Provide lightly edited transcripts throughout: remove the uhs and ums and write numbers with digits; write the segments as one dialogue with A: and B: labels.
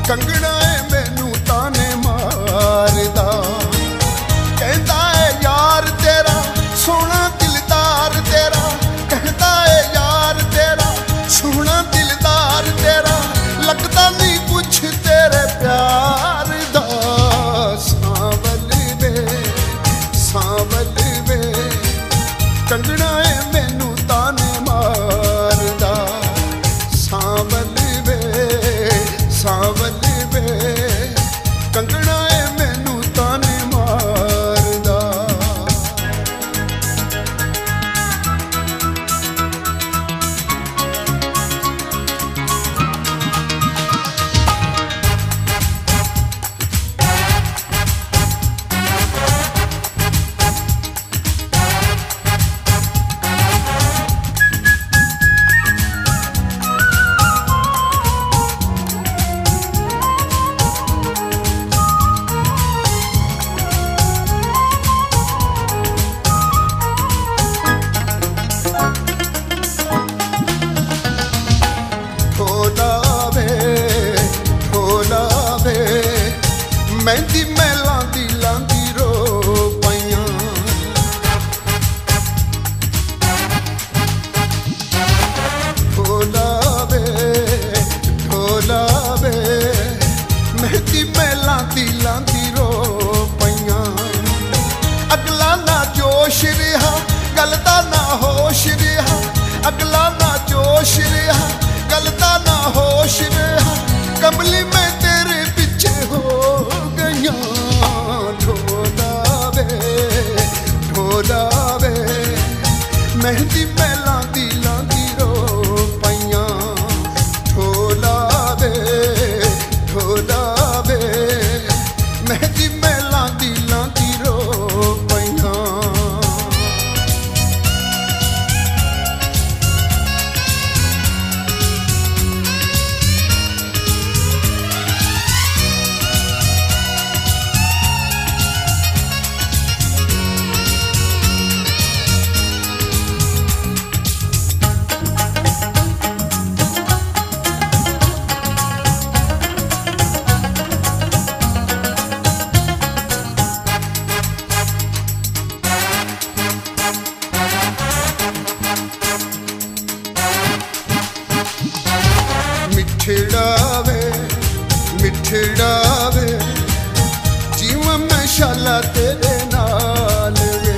A: कंगना है मैनू ताने मारदा कहता है यार तेरा सोना दिलदार तेरा कहता है यार तेरा सोना दिलदार तेरा लगता नहीं कुछ तेरे प्यार दा सांवल वे कंगना है मैनू ताने मारदा सांवल वे कंगना है मैनू ताने मारदा मेहंदी मैं लांदी लांदी रो पाइयां ढोला वे मेहंदी मैं लांदी लांदी रो पाइयां अगला ना जोश रहा गलता ना होश रहा अगला ना जोश रहा गलता ना होश रहा कमली मैं तेरे पीछे हो ढोला वे मेहंदी मैं लांदी लांदी रो पाइयां ढोला वे मेहंदी मैं लांदी लांदी रो पाइयां मिठड़ा वे जीवन में शाला तेरे नाल वे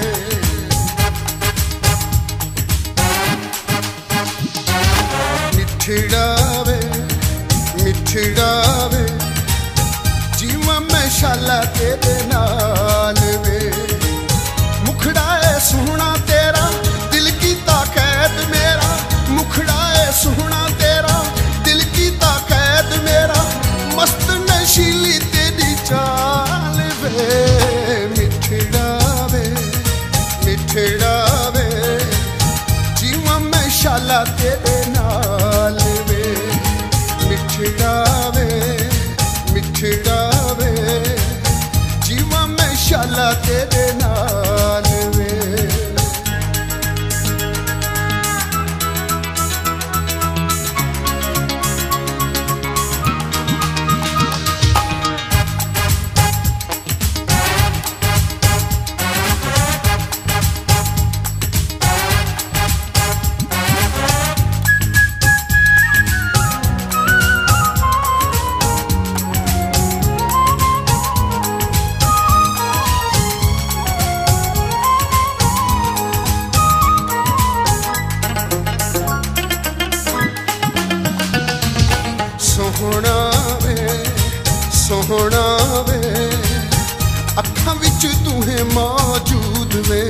A: मिठड़ा वे जीवन में शाला तेरे नाल वे मुखड़ा है सोहना तेरा दिल की ताकत मेरा मुखड़ा है सोहना तेरा दिल की ताकत मेरा मस्त नशीली तेरी चाल वे मिठड़ा वे जीवन में शाला तेरे नाल वे मिठड़ा वे जीवन में शाला तेरे नाल वे सोहना वे अखां विच तू है मौजूद वे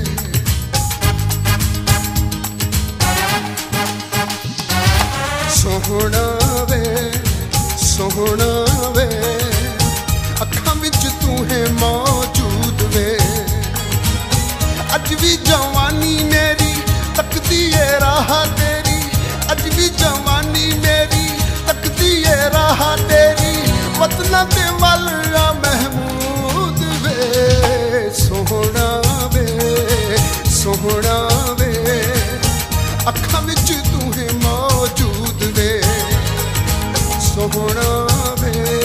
A: सोहना वे अखां विच तू है मौजूद वे अज भी जवानी मेरी तकदी है राह तेरी अज भी जवानी मेरी तकदी है राह तेरी वतना ते वाला महमूद वे सोहना वे अखां विच तू है मौजूद वे सोहना वे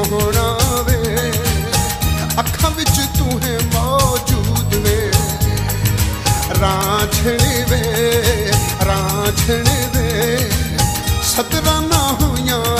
A: सोहना वे अखां विच तू है मौजूद वे रांझणे वे सदरा ना हुइयां